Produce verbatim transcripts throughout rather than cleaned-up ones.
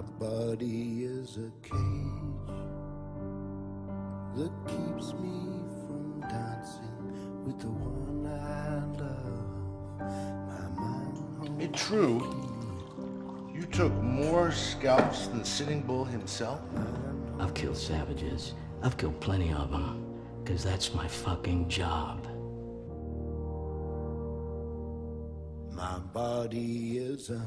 body is a cage that keeps me from dancing with the one I love. My mind. It's true. You took more scalps than Sitting Bull himself? I've killed savages. I've killed plenty of them. Because that's my fucking job. My body is a...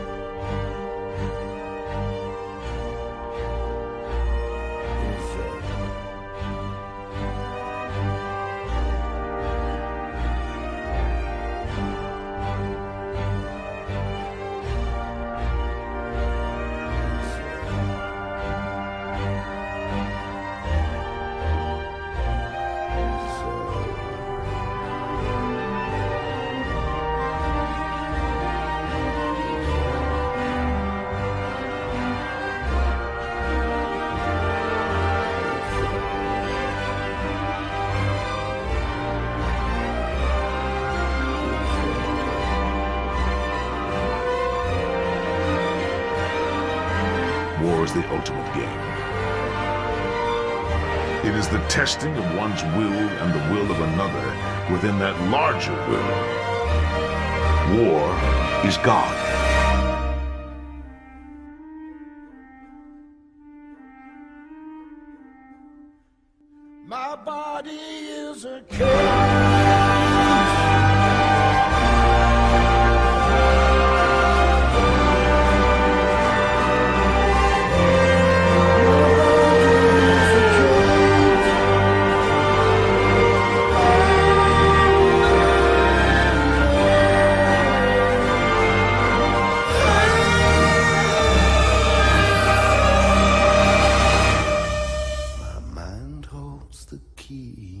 War is the ultimate game. It is the testing of one's will and the will of another within that larger will. War is God. My body is a cage. The key.